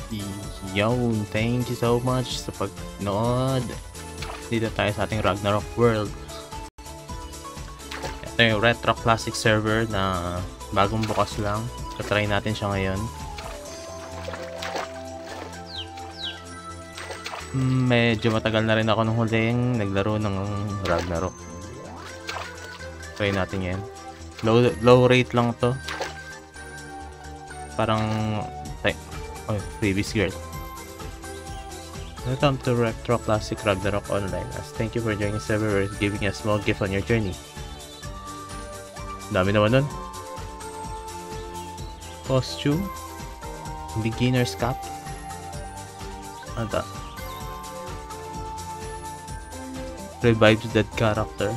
Yun, thank you so much sa pagnood. Dito tayo sa ating Ragnarok world. Ito yung Retro Classic server na bagong bukas lang. Try natin siya ngayon. Medyo matagal na rin ako nung huling naglaro ng Ragnarok. Try natin yan. Low rate lang to. Parang previous girl. Welcome to RETROCLASSIC RAGNAROK Online. As thank you for joining the server, we're giving you a small gift on your journey. Dami naman nun. Costume. Beginner's cap. Ano ta? Revive dead character.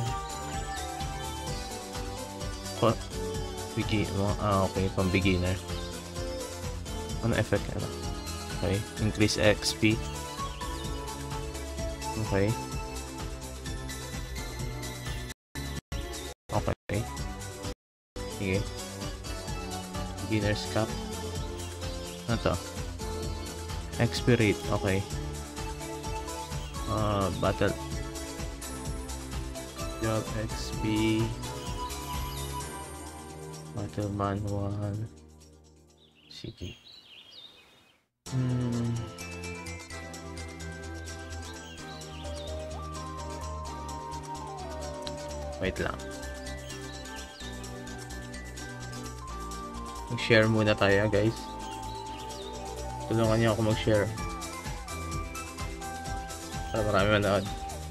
Okay, pang beginner. Ano effect ano? Okay, increase XP. Okay. Okay. Sige. Beginner's cap. Ano to? XP rate. Okay. Battle. Job XP. Battle manual. Sige. Wait lang. Mag-share muna tayo, guys. Tulungan niyo ako mag-share para marami manood.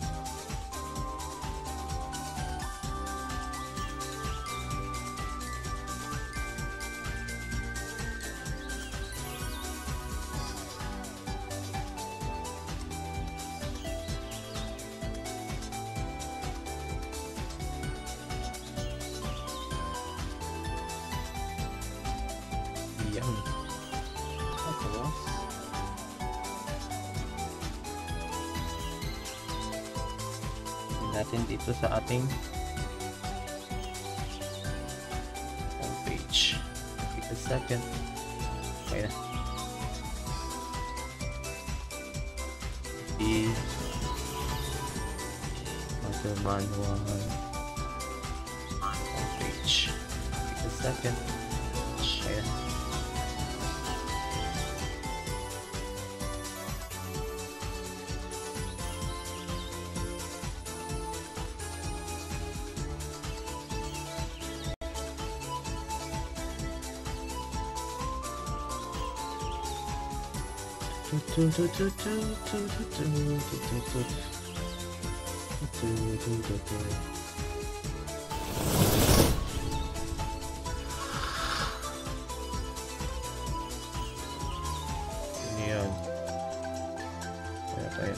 Natin dito sa ating homepage. Wait a second. Okay na. The manual homepage. Wait a second. Okay na. Yan. Tayo.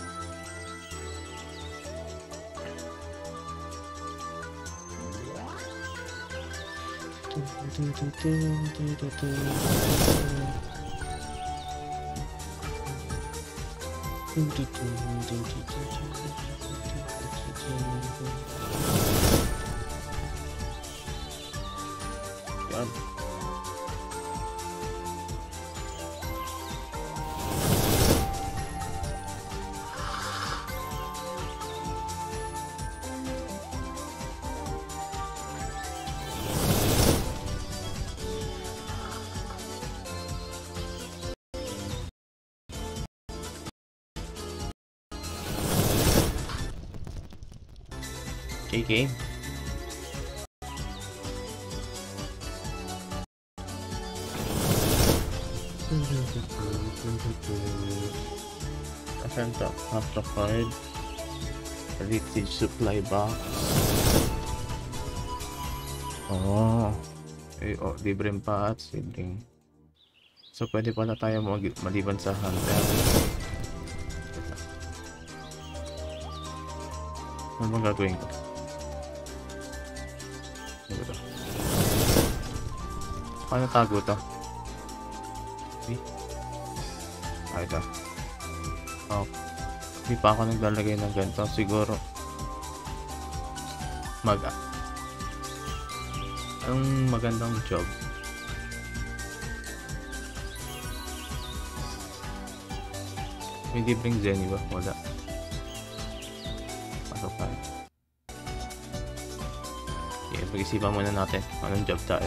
Yan. Okay, game. Asanta, half the card. Addictive supply box. Oh. Libreng parts, libreng. So pwede pala tayo maliban sa hunter. Ano bang gagawin ko? Paano tago to? Okay. Ito. Oh. Hindi pa ako naglalagay ng ganito. Siguro ang magandang job. May libreng Zenny ba? Wala. Pasok tayo. Okay, pag-isipan muna natin. Anong job tayo?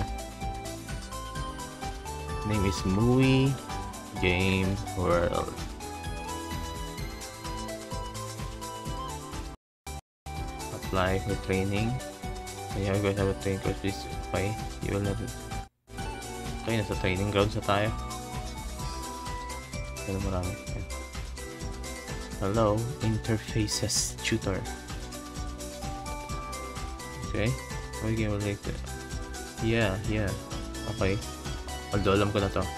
Name is Movie Game World. Apply for training. When you are going to have a training course, please apply. You will have it. Okay, nasa training grounds na tayo. Pero marami. Hello, interfaces tutor. Okay, what game will like that? Yeah. Okay. Although alam ko na to.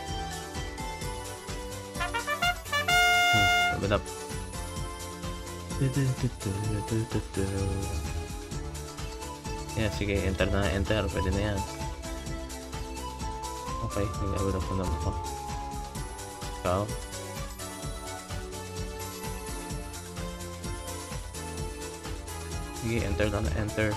Open up. Yeah, sige, enter na enter. Pwede na yan. Okay, nag-open up na naman ko. Ikaw. Sige, enter na enter.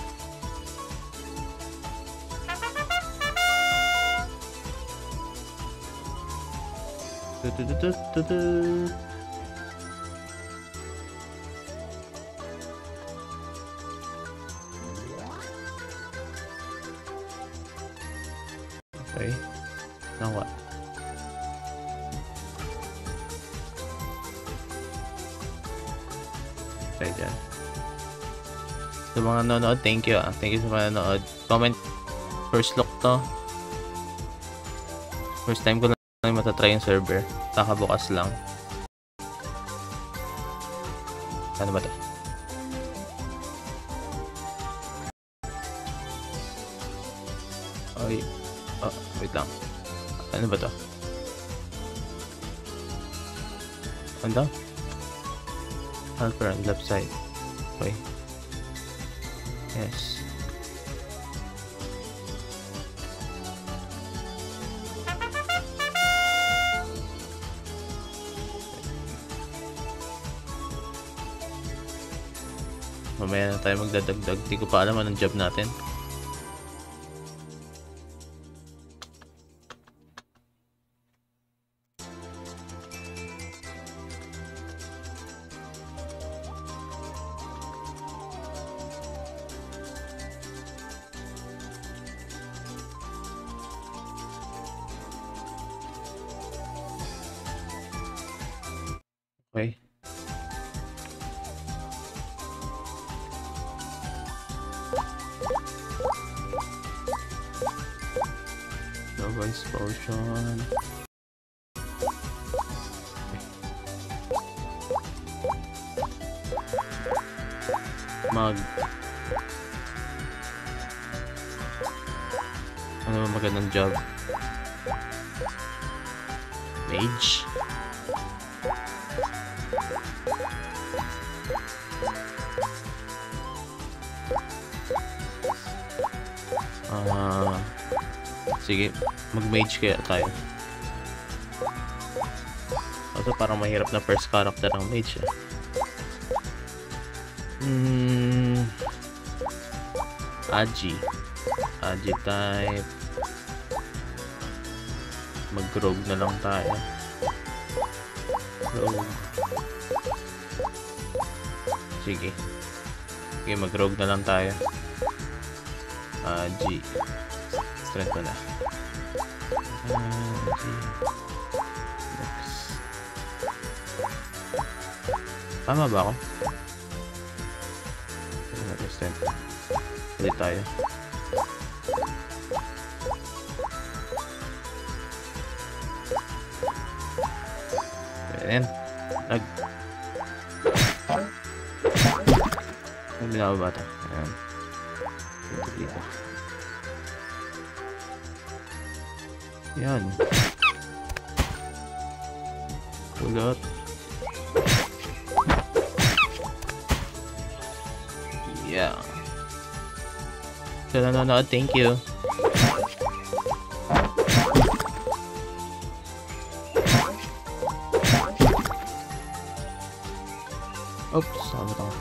Okay. Now what? Okay, dyan. Sa mga nanonood, thank you. Thank you sa mga nanonood. Comment. First look to. First time ko lang matatry yung server. Kakabukas lang. Ano ba to? Ay. Oh, wait lang. Ano ba to? Ano? Helper on left side. Okay. Yes. Mamaya na tayo magdadagdag. Di ko pa alam anong job natin. Okay. Novice potion. Mag. Ano ba magandang job? Mage. Sige, mag-mage kaya tayo. Ito parang mahirap na first character ng mage eh. Agi type. Mag-rogue na lang tayo. Rogue. Sige, mag-rogue na lang tayo. Agi. Strength ko na. Tama ba ako? Ulit tayo. Ayan. Ang binawa ba ito? Ayan. Dito. Yan. Kulot. Yeah. Sa nanonood, thank you. Oops, sabi ako.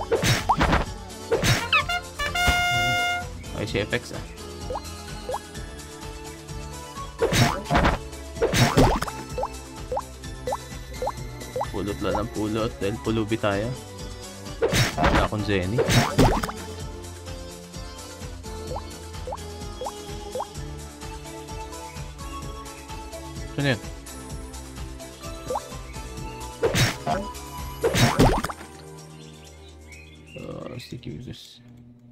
Ay, si FX ah. Wala ng pulot dahil pulubi tayo. Wala akong Jenny. Saan yun? Sticky users.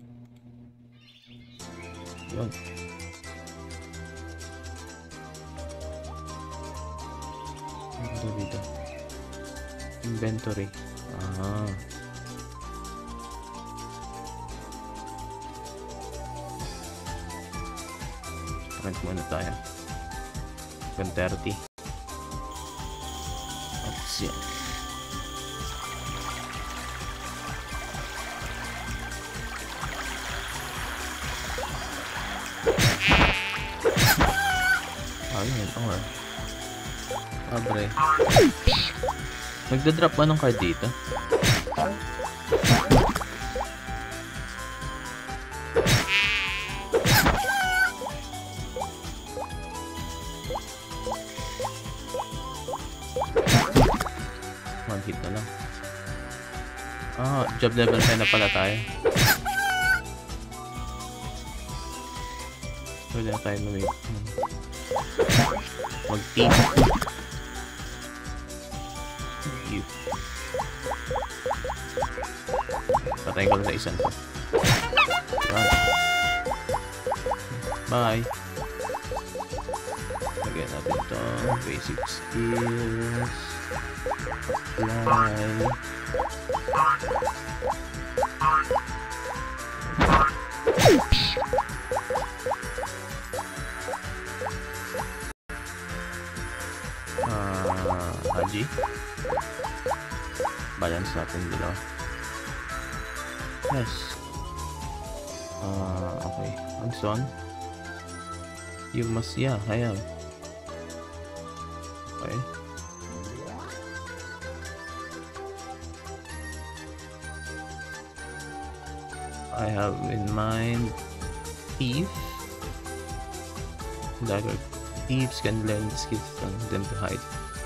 Yun. Ano dito? Inventory. Rent muna tayo. 130. Oops, yan. Ayun, or abre. Nagda-drop ba ng card dito? One hit na lang. Job level 10 na pala tayo. Pwede na tayo mag-team. Patayin ko lang sa isang to. Bye. Lagyan natin ito. Basic skills. Apply. Haji. Balance natin dito. Yes. Okay. Hands-on. You must, yeah, I am. Okay. I have in mind thief. Dagger. Thieves can learn skills on them to hide.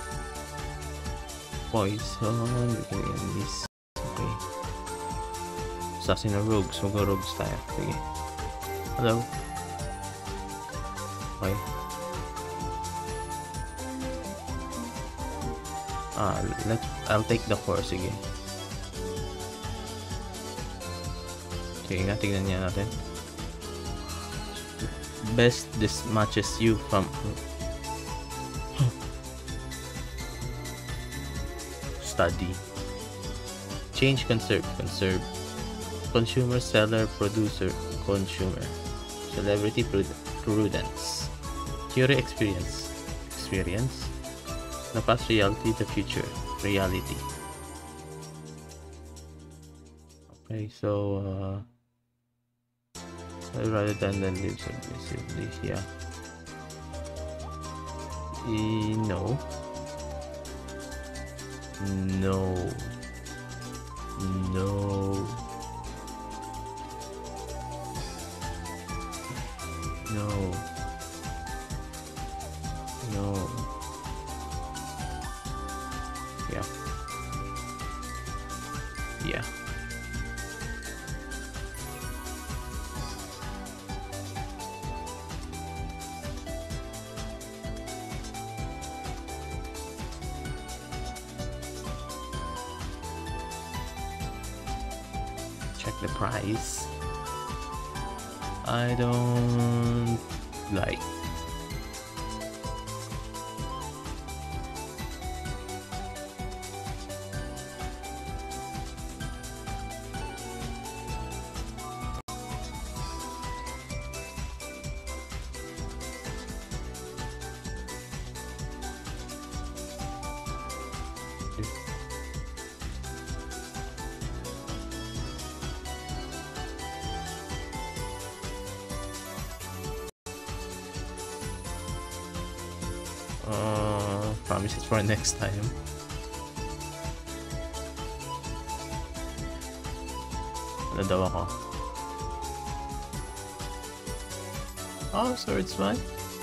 Poison. This. Okay. Assassin or rogues. Mag-rogues tayo. Sige. Hello. Okay. I'll take the core. Sige. Sige nga, tignan niya natin. Best this matches you from study. Change, conserve. Consumer, seller, producer, consumer. Celebrity, prudence. Theory, experience. The past, reality, the future, reality. Okay, so rather than live submissively, yeah. No. Yeah. Check the price. I don't like. Promises for next time. Ano daw ako? Oh, swordsman?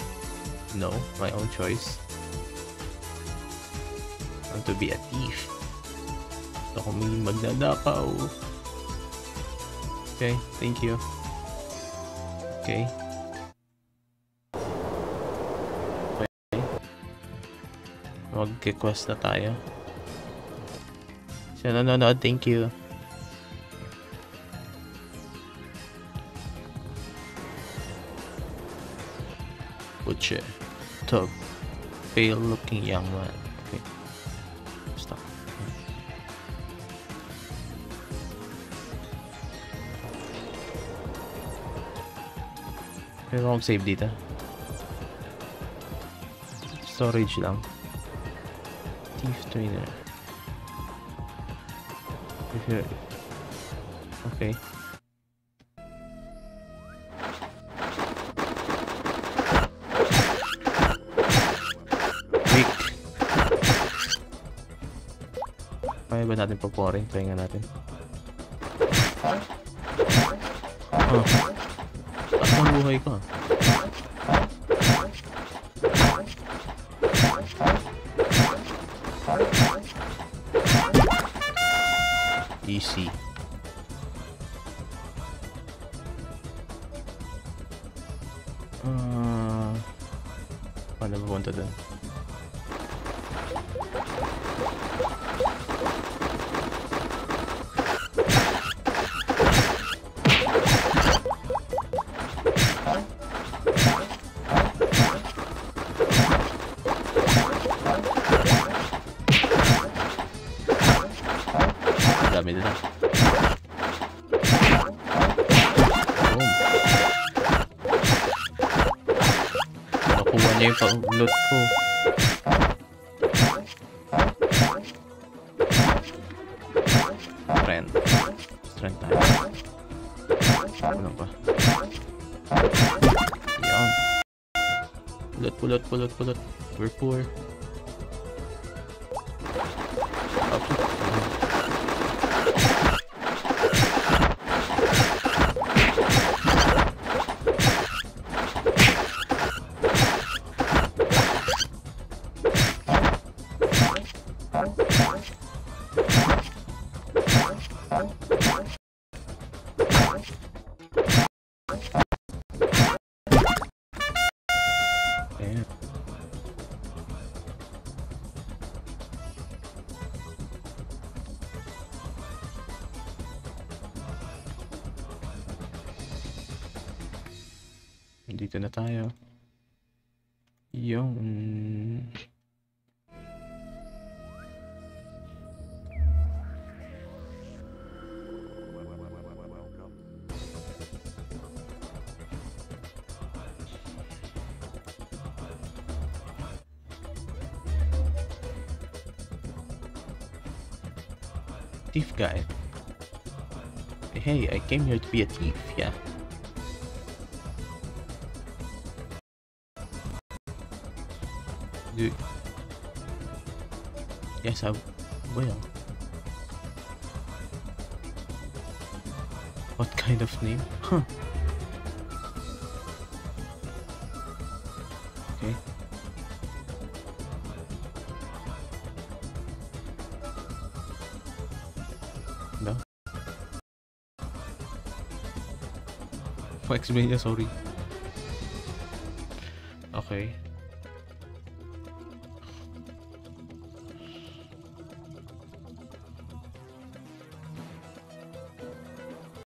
No, my own choice. I want to be a thief. Ako may magdadakaw. Okay, thank you. Okay. Mag-request na tayo. So, nanonood, thank you. Butcher. Tug. Pale looking young man. Okay. Stop. Pero akong save dito. Storage lang. Thief trainer. Okay. Weak. Kaya ba natin paporing? Try nga natin. Oh. At ang buhay ko. Easy. Paano ba punta doon? Dami nila. Nakuha niya yung pang-loot ko. Strength tayo. Ano pa? Yan. Pulot. We're poor. Dito na tayo. Yung thief guy. Hey, I came here to be a thief, yeah. Yes, I will. What kind of name? Huh. Okay. No? Explain niya, sorry. Okay.